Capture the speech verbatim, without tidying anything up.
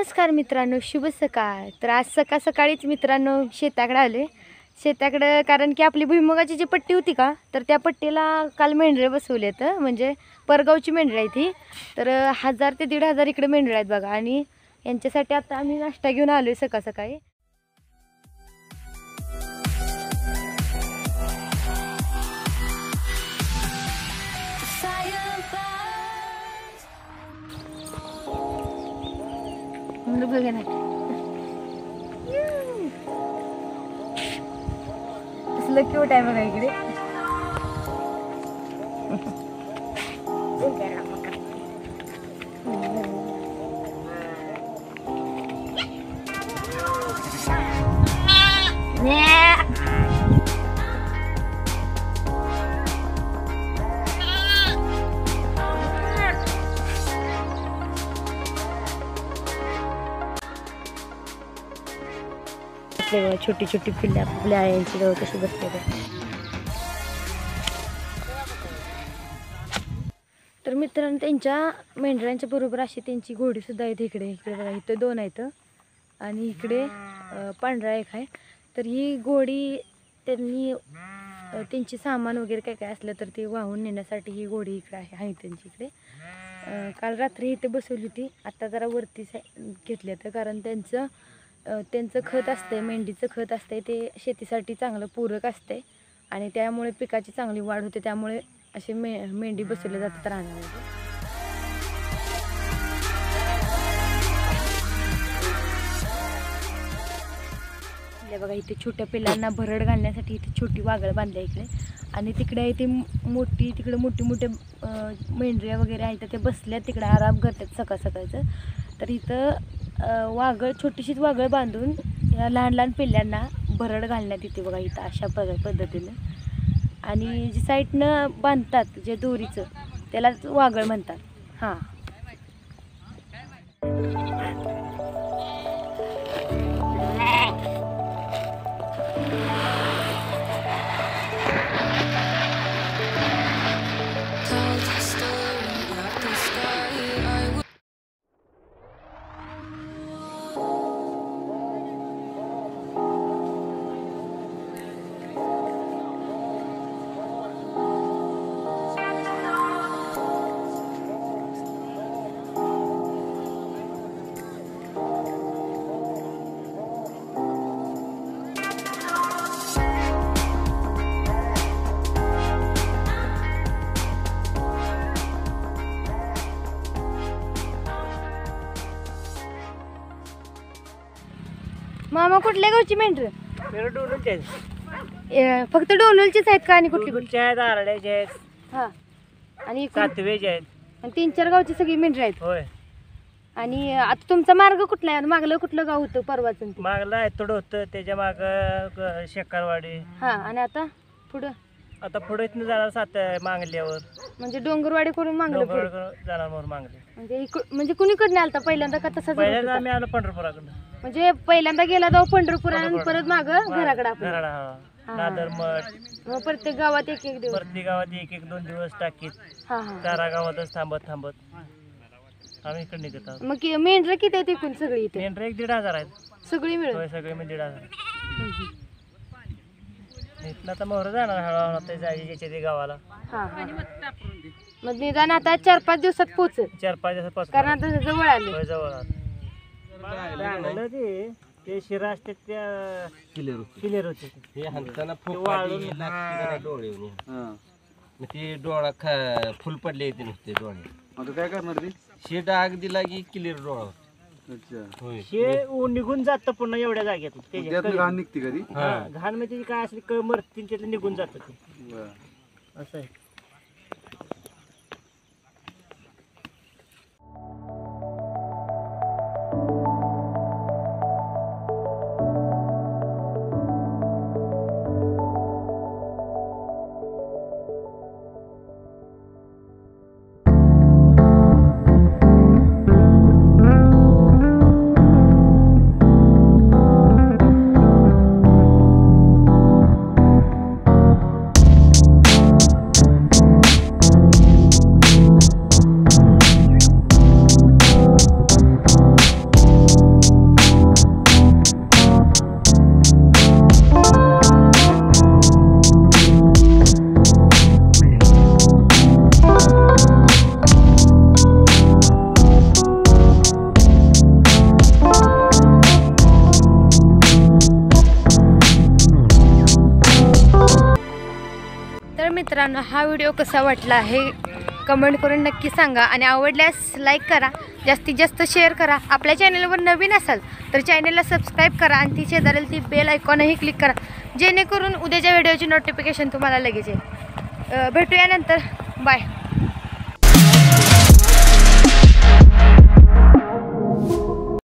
नमस्कार मित्रांनो, शुभ सकाळ। तर आज सकाळ सकाळीच मित्रांनो शेताकडे आले शेताकडे कारण की आपली भुईमुगाची जी पट्टी होती का, तर त्या पट्टीला काल मेंढरे बसवलेत। म्हणजे परगावची मेंढरे आहेत ही। तर हजार ते दीड हजार इकडे मेंढरे आहेत बघा। आणि यांच्यासाठी आता आम्ही नाश्ता घेऊन आलोय सकाळ सकाळी। बघा ना कसलं क्यूट आहे बघा इकडे। छोटी छोटी पिल्ले आपल्या आयांची जवळ कशी बसते। तर मित्रांनो त्यांच्या मेंढरांच्या बरोबर अशी त्यांची घोडी सुद्धा आहे इकडे। इकडे बघा, इथं दोन आहेत आणि इकडे पांढरा एक आहे। तर ही घोडी त्यांनी त्यांची सामान वगैरे काय काय असलं तर ते वाहून नेण्यासाठी ही घोडी इकडे आहे आहे त्यांची इकडे। काल रात्री इथे बसवली होती, आता जरा वरती घेतले तर कारण त्यांचं त्यांचं खत असते, मेंढीचं खत असते, ते शेतीसाठी चांगलं पूरक असते आणि त्यामुळे पिकाची चांगली वाढ होते। त्यामुळे असे मे मेंढी बसवले जातात रानामध्ये। बघा इथे छोट्या पिल्लांना भरड घालण्यासाठी इथे छोटी वागळ बांधली इकडे। आणि तिकडे आहे ती मोठी, तिकडे मोठी मोठे मेंढऱ्या वगैरे आहेत ते बसल्या तिकडे आराम करतात सकाळ सकाळचं। तर इथं वागळ छोटीशीच वागळ बांधून या लहान लहान पिल्ल्यांना भरड घालण्यात येते बघा इथं अशा पद्धतीनं। आणि जी साईडनं बांधतात जे दोरीचं त्याला वागळ म्हणतात। हां मामा कुठल्या गावची मेंढर? फक्त डोलवलचीच आहेत का आणि कुठली कुठली आहेत? आरड्याचे आहेत हा आणि सातवेचे आहेत आणि तीन चार गावची सगळी मेंढर आहेत। होय। आणि आता तुमचा मार्ग कुठला आहे? मागलं कुठलं गाव होतं परवाचं? मागला आहे थोडं होतं, त्याच्या माग शेकारवाडी। हा आणि आता पुढं? आता पुढे इथनं जाणार सात मांगल्यावर, म्हणजे डोंगरवाडी करून मागलं जाणार मोर मांगले। म्हणजे म्हणजे कुणीकडनं आलता पहिल्यांदा का तसं? पहिल्यांदा आम्ही आलो पंढरपुराकडनं। म्हणजे पहिल्यांदा गेला जाऊ पंढरपूर आणि परत माग घराकडे नादर मठ। मग प्रत्येक गावात एक एक दिवस? प्रत्येक गावात एक एक दोन दिवस टाकीत चारा गावातच थांबत थांबत आम्ही इकडे निघत आहोत। मग मेंढर किती आहेत एकूण सगळी इथे? मेंढर एक दीड हजार आहेत सगळी मिळून। सगळी म्हणजे दीड हजार। इथलं आता मोहर जाणार हळूहळू ते जायचे ते गावाला। मग निदान आता चार पाच दिवसात पोहोचेल? चार पाच दिवसात पोहोच कारण आता जवळ आले। जवळ आले ते ते शिरा असते त्या क्लिअर क्लिअर होते हे हाताना डोळे ते डोळा फुल पडले येते नुसते डोळे। आता काय करणार ते? शे डाग दिला की क्लिअर डोळा। अच्छा। हे निघून जात पुन्हा एवढ्या जागेत घाण निघते कधी? घाण म्हणजे काय असली कळ मरती त्यातलं निघून जात ते असं आहे। मित्रांनो, हा व्हिडिओ कसा वाटला हे कमेंट करून नक्की सांगा आणि आवडल्यास लाईक करा, जास्तीत जास्त शेअर करा. आपल्या चॅनलवर नवीन असाल तर चॅनलला सबस्क्राईब करा आणि ती शेजारील ती बेल आयकॉनही क्लिक करा, जेणेकरून उद्याच्या व्हिडिओची नोटिफिकेशन तुम्हाला लगेच येईल. भेटूया नंतर. बाय.